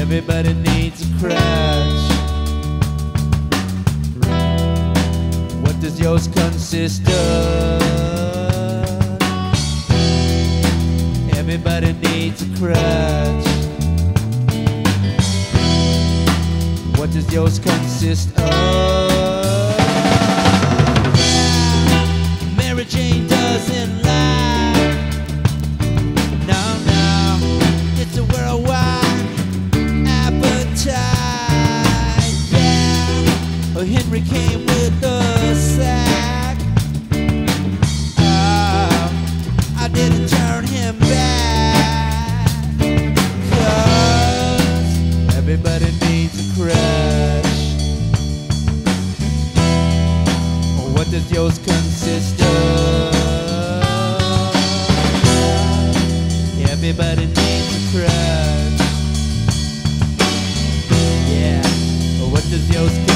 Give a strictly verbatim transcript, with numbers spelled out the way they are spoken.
Everybody needs a crutch. What does yours consist of? Everybody needs a crutch. What does yours consist of? Mary Jane doesn't lie. No, no, it's a worldwide appetite. Yeah, oh, Henry came with a sack. Oh, I didn't turn him back, 'cause everybody needs a crutch. What does yours consist of? Everybody needs a crutch. Yeah, what does yours consist of?